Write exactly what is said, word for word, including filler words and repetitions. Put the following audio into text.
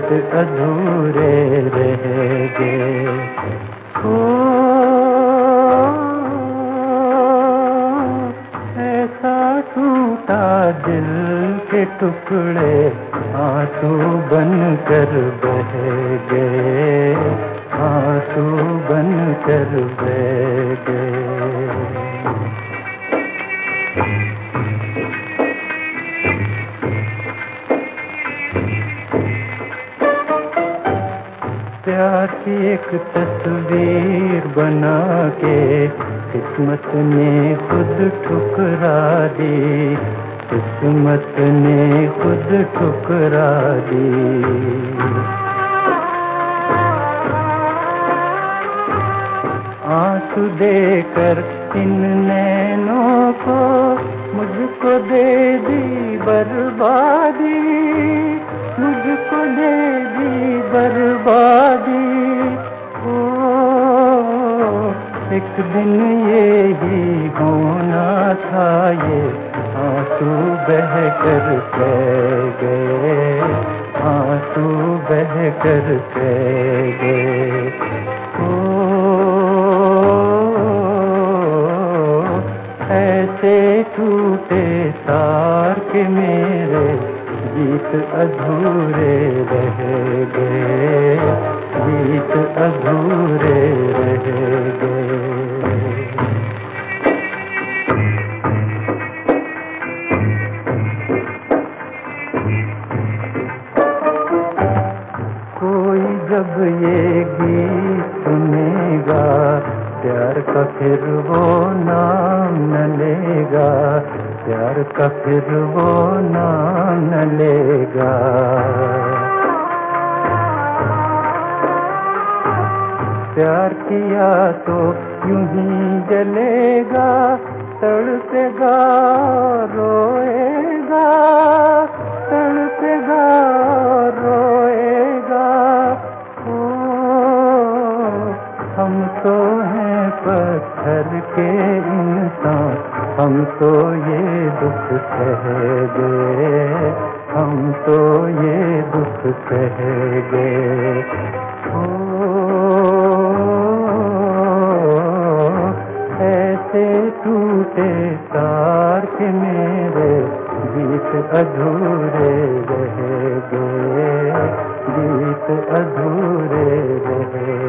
गीत अधूरे रह गए। ओ ऐसा टूटा दिल के टुकड़े आंसू बन कर बह गए, आंसू बन कर बह गए। प्यार की एक तस्वीर बना के किस्मत ने खुद ठुकरा दी, किस्मत ने खुद ठुकरा दी। आंसू देकर इन नैनों को मुझको दे दी बर्बादी, मुझको दे दी बर्बादी। ओ एक दिन ये ही होना था, ये आंसू बह कर बह गए, आंसू बह कर बह गए। ओ ऐसे टूटे तार के मेरे गीत अधूरे रह गए, गीत अधूरे रह गए। कोई जब ये गीत सुनेगा प्यार का फिर वो नाम न लेगा, प्यार का फिर वो नाम न लेगा। प्यार किया तो यूं ही जलेगा, तड़पेगा रोएगा, तड़पेगा रोएगा। ओ हम तो हैं पत्थर के इंसान, हम तो ये दुख सह गए, हम तो ये दुख सह गए। ओ ऐसे टूटे तार के मेरे गीत अधूरे रह गए, गीत अधूरे रह